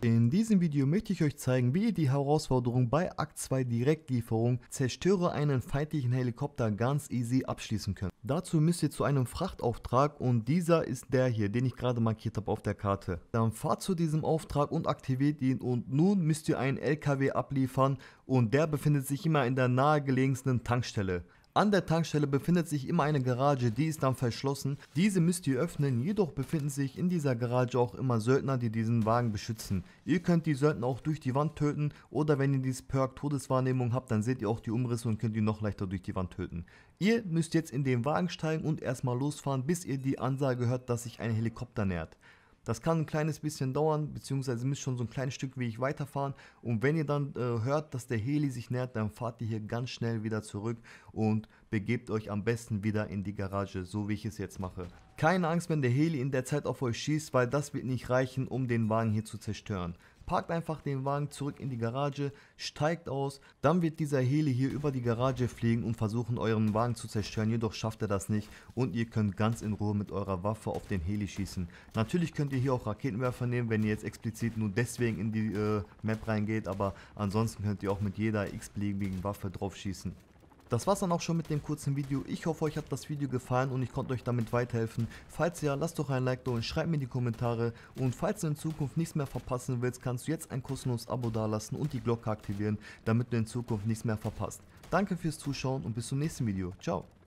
In diesem Video möchte ich euch zeigen, wie ihr die Herausforderung bei Akt 2 Direktlieferung zerstöre einen feindlichen Helikopter ganz easy abschließen könnt. Dazu müsst ihr zu einem Frachtauftrag und dieser ist der hier, den ich gerade markiert habe auf der Karte. Dann fahrt zu diesem Auftrag und aktiviert ihn und nun müsst ihr einen LKW abliefern und der befindet sich immer in der nahegelegensten Tankstelle. An der Tankstelle befindet sich immer eine Garage, die ist dann verschlossen. Diese müsst ihr öffnen, jedoch befinden sich in dieser Garage auch immer Söldner, die diesen Wagen beschützen. Ihr könnt die Söldner auch durch die Wand töten oder wenn ihr dieses Perk Todeswahrnehmung habt, dann seht ihr auch die Umrisse und könnt die noch leichter durch die Wand töten. Ihr müsst jetzt in den Wagen steigen und erstmal losfahren, bis ihr die Ansage hört, dass sich ein Helikopter nähert. Das kann ein kleines bisschen dauern, beziehungsweise müsst schon so ein kleines Stück Weg weiterfahren und wenn ihr dann hört, dass der Heli sich nähert, dann fahrt ihr hier ganz schnell wieder zurück und begebt euch am besten wieder in die Garage, so wie ich es jetzt mache. Keine Angst, wenn der Heli in der Zeit auf euch schießt, weil das wird nicht reichen, um den Wagen hier zu zerstören. Parkt einfach den Wagen zurück in die Garage, steigt aus, dann wird dieser Heli hier über die Garage fliegen und versuchen euren Wagen zu zerstören, jedoch schafft er das nicht und ihr könnt ganz in Ruhe mit eurer Waffe auf den Heli schießen. Natürlich könnt ihr hier auch Raketenwerfer nehmen, wenn ihr jetzt explizit nur deswegen in die Map reingeht, aber ansonsten könnt ihr auch mit jeder x-beliebigen Waffe drauf schießen. Das war's dann auch schon mit dem kurzen Video. Ich hoffe, euch hat das Video gefallen und ich konnte euch damit weiterhelfen. Falls ja, lasst doch ein Like da und schreibt mir in die Kommentare. Und falls du in Zukunft nichts mehr verpassen willst, kannst du jetzt ein kostenloses Abo dalassen und die Glocke aktivieren, damit du in Zukunft nichts mehr verpasst. Danke fürs Zuschauen und bis zum nächsten Video. Ciao.